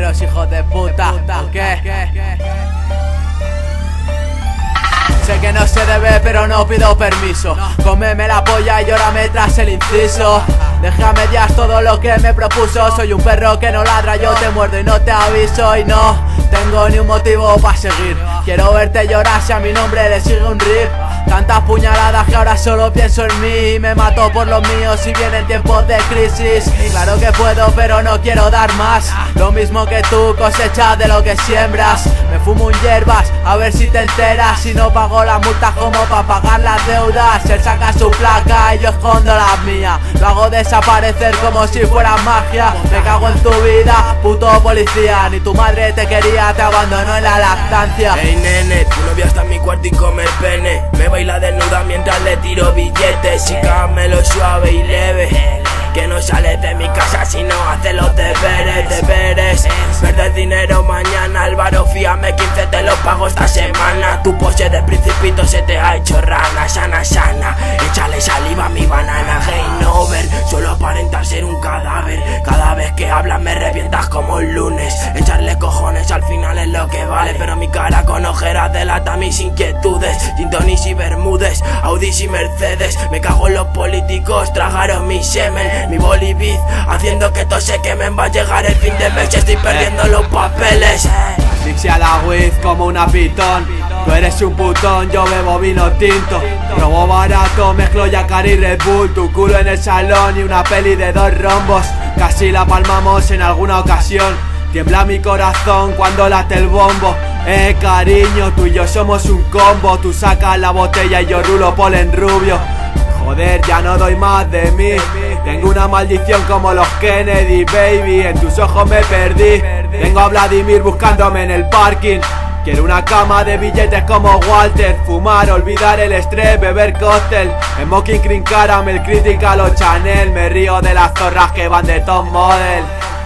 raperos hijos de puta, ¿o qué? Sé que no se debe pero no pido permiso. Cómeme la polla y llórame tras el inciso. Dejé a medias todo lo que me propuso. Soy un perro que no ladra, yo te muerdo y no te aviso. Y no tengo ni un motivo para seguir. Quiero verte llorar si a mi nombre le sigue un rip. Tantas puñaladas que ahora solo pienso en mí. Me mato por los míos si vienen tiempos de crisis. Claro que puedo pero no quiero dar más. Lo mismo que tú, cosechas de lo que siembras. Me fumo un hierbas, a ver si te enteras. Si no pago las multas como para pagar las deudas. Él saca su placa y yo escondo las mías. Lo hago desaparecer como si fuera magia. Me cago en tu vida, puto policía. Ni tu madre te quería, te abandonó en la lactancia. Hey nene, tu novia está en mi cuarto y come pene. Me baila desnuda mientras le tiro billetes. Y cámelo suave y leve, que no sales de mi casa si no haces los deberes. Perder dinero mañana, Álvaro, fíame 15 te lo pago esta semana. Tu pose de principito se te ha hecho rana, sana. Échale saliva a mi banana, game over. Solo aparentar ser un cadáver. Cada vez que hablas me revientas como un lunes. Echarle cojones al final es lo que vale. Pero mi cara con ojeras delata mis inquietudes. Gin tonis y bermudes, Audis y Mercedes. Me cago en los políticos, tragaron mi semen. Mi boliviz, haciendo que todos se quemen. Va a llegar el fin de mes, estoy perdiendo los papeles. Asfixia la whiz como una pitón. Tú eres un putón, yo bebo vino tinto. Robo barato, mezclo Yacaré y Red Bull. Tu culo en el salón y una peli de 2 rombos. Casi la palmamos en alguna ocasión. Tiembla mi corazón cuando late el bombo. Cariño, tú y yo somos un combo. Tú sacas la botella y yo rulo polen rubio. Joder, ya no doy más de mí. Tengo una maldición como los Kennedy, baby. En tus ojos me perdí. Tengo a Vladimir buscándome en el parking. Quiero una cama de billetes como Walter. Fumar, olvidar el estrés, beber cóctel. Smoking cream caramel, critical o Chanel. Me río de las zorras que van de top model.